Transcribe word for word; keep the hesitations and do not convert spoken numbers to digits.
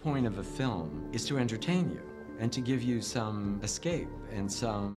point of a film is to entertain you and to give you some escape and some